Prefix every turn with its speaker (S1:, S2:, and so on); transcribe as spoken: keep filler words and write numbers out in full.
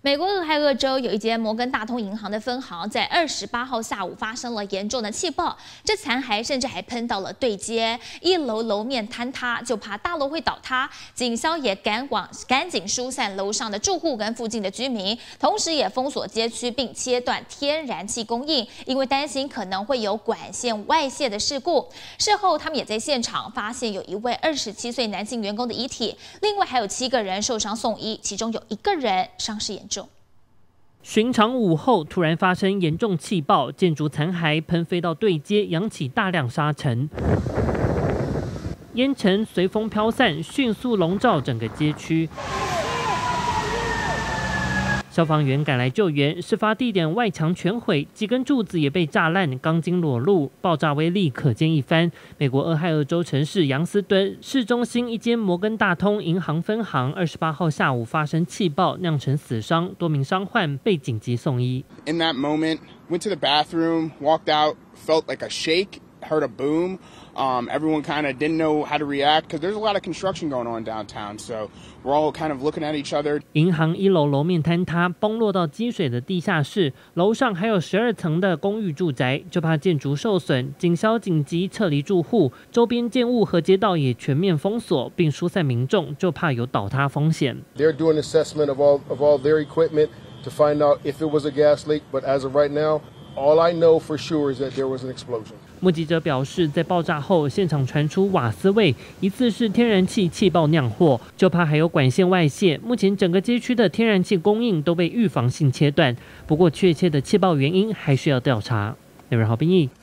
S1: 美国俄亥俄州有一间摩根大通银行的分行，在二十八号下午发生了严重的气爆，这残骸甚至还喷到了对街，一楼楼面坍塌，就怕大楼会倒塌。警消也赶往赶紧疏散楼上的住户跟附近的居民，同时也封锁街区并切断天然气供应，因为担心可能会有管线外泄的事故。事后，他们也在现场发现有一位二十七岁男性员工的遗体，另外还有七个人受伤送医，其中有一个人伤势严重。
S2: 寻常午后突然发生严重气爆，建筑残骸喷飞到对街，扬起大量沙尘，烟尘随风飘散，迅速笼罩整个街区。消防员赶来救援，事发地点外墙全毁，几根柱子也被炸烂，钢筋裸露，爆炸威力可见一斑。美国俄亥俄州城市杨斯敦市中心一间摩根大通银行分行，二十八号下午发生气爆，酿成死伤，多名伤患被紧急送医。
S3: In that moment, went to the bathroom, walked out, felt like a shake, heard a boom. Um, everyone kind of didn't know how to react because there's a lot of construction going on downtown. So we're all kind of looking at each other.
S2: 银行一楼楼面坍塌，崩落到积水的地下室，楼上还有十二层的公寓住宅，就怕建筑受损，警消紧急撤离住户，周边建物和街道也全面封锁，并疏散民众，就怕有倒塌风险。
S4: They're doing assessment of all of all their equipment to find out if it was a gas leak, but as of right now, all I know for sure is that there was an explosion.
S2: 目击者表示，在爆炸后，现场传出瓦斯味，疑似是天然气气爆酿祸，就怕还有管线外泄。目前整个街区的天然气供应都被预防性切断，不过确切的气爆原因还需要调查。内容郝斌毅。